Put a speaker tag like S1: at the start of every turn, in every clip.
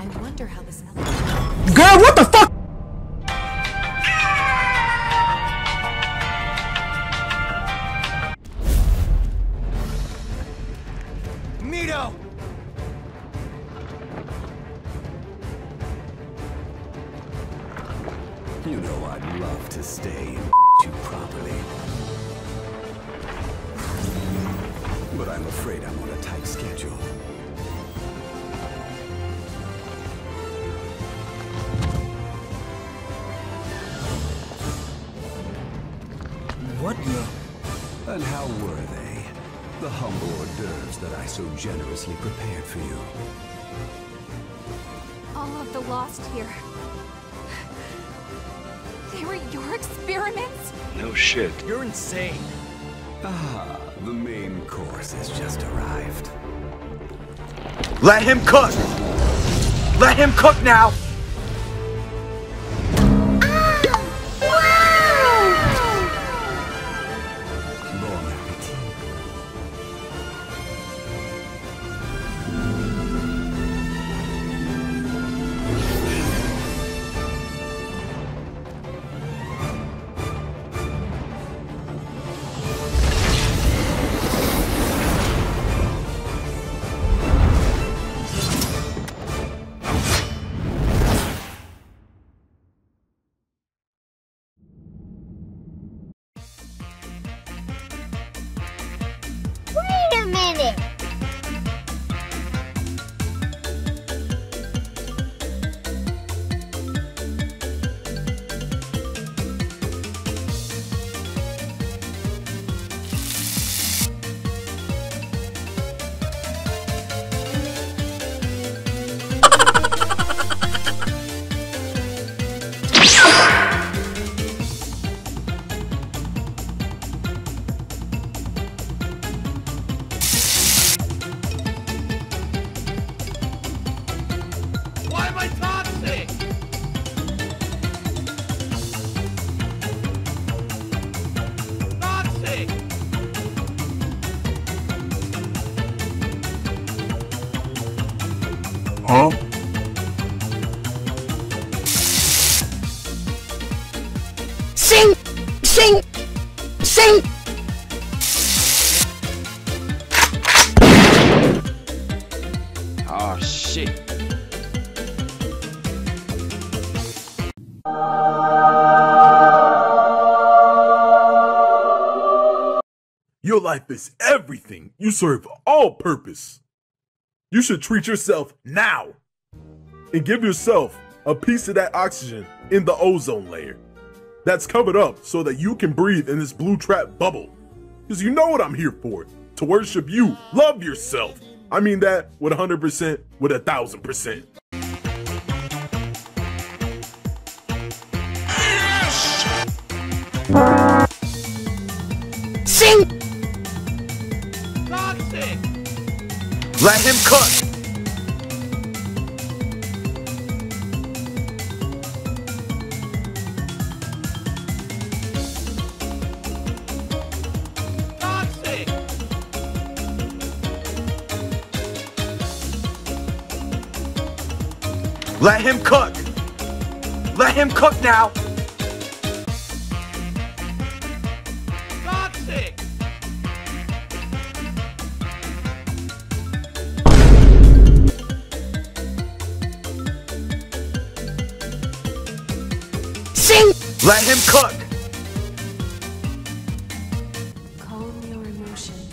S1: I wonder how this
S2: Girl, what the fuck?
S3: Mito!
S4: You know I'd love to stay and you properly. But I'm afraid I'm on a tight schedule.
S2: What the?
S4: And how were they? The humble hors d'oeuvres that I so generously prepared for you.
S5: All of the lost here. They were your experiments?
S6: No shit.
S3: You're insane.
S4: Ah, the main course has just arrived.
S3: Let him cook! Let him cook now!
S4: Bon appetit.
S7: Wait a minute!
S3: Why am I toxic? Toxic!
S2: Huh? Sing! Sing! Sing!
S6: Oh shit.
S8: Your life is everything. You serve all purpose. You should treat yourself now and give yourself a piece of that oxygen in the ozone layer that's covered up so that you can breathe in this blue trap bubble. Because you know what I'm here for, to worship you. Love yourself. I mean that with 100%, with 1,000%.
S2: Sing!
S3: Toxic! Let him cook! Toxic! Let him cook! Let him cook now! Toxic!
S2: Sing!
S3: Let him cook!
S1: calm your emotions.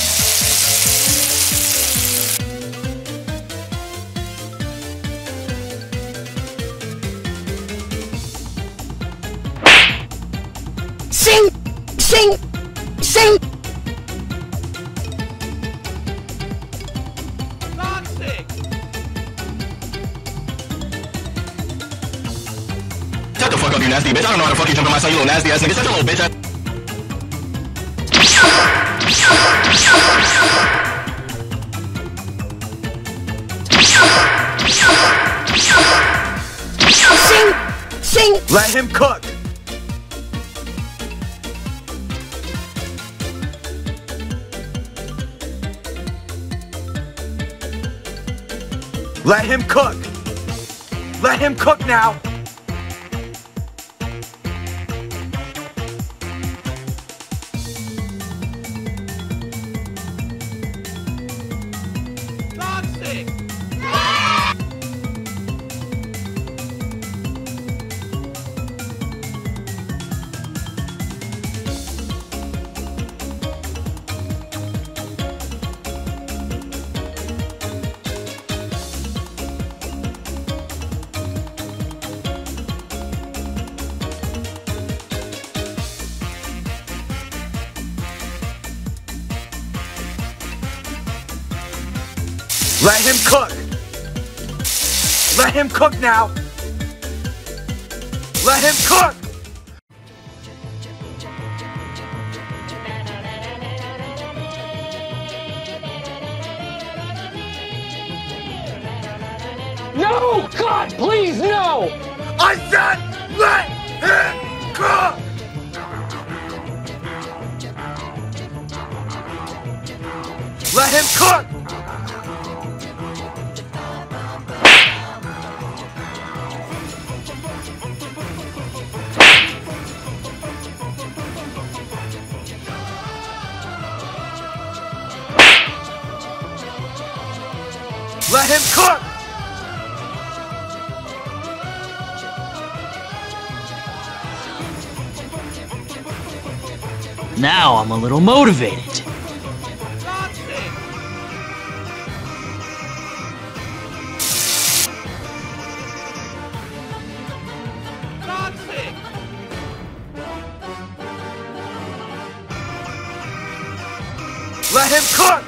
S2: Sing! Sing! Sing!
S3: Toxic!
S9: Shut the fuck up, you nasty bitch. I don't know how to fuck you jump in my son, you little nasty ass nigga. Shut your little bitch ass.
S2: Sing! Sing!
S3: Let him cook! Let him cook! Let him cook now! Let him cook! Let him cook now! Let him cook!
S2: No! God, please, no!
S3: I said let him cook! Let him cook! Let him cook!
S6: Now I'm a little motivated.
S3: Let him cook!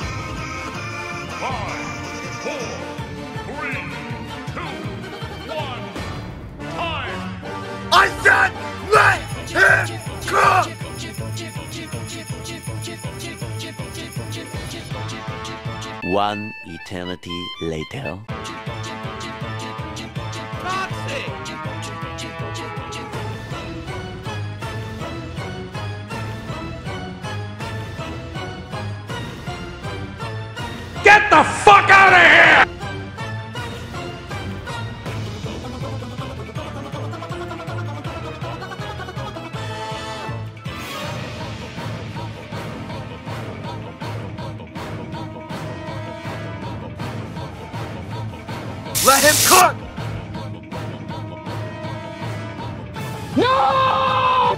S8: 5, 4, 3, 2, 1, time!
S3: I said let him cook!
S10: One eternity later.
S2: Get the fuck out of here!
S3: Let him cook!
S2: No!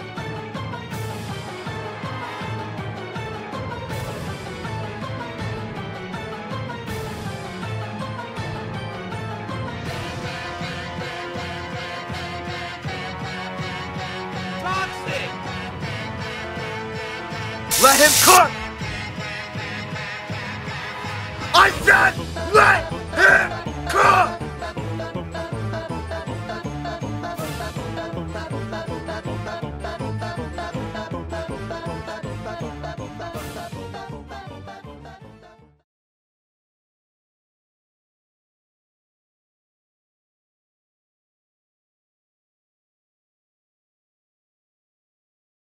S3: Let him cook! I said let him cook!